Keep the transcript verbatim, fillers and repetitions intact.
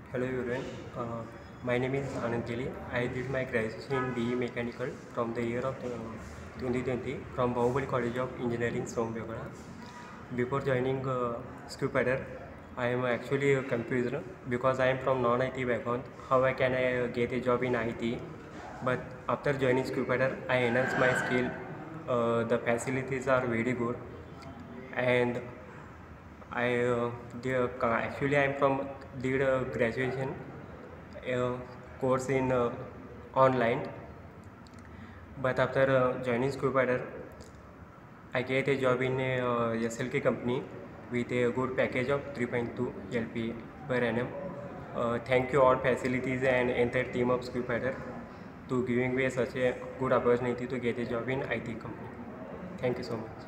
Hello everyone, uh, my name is Anand Teli. I did my graduation in B E Mechanical from the year of uh, twenty twenty from Bahubali College of Engineering, Sombegada. Before joining uh, QSpiders, I am actually uh, confused because I am from non-I T background. How I can I uh, get a job in I T? But after joining QSpiders, I enhanced my skill. Uh, the facilities are very good, and I uh, did, uh, actually I am from did a graduation uh, course in uh, online, but after uh, joining QSpiders, I get a job in a uh, S L K company with a good package of three point two L P A per annum. Uh, thank you all facilities and entire team of QSpiders to giving me such a good opportunity to get a job in I T company. Thank you so much.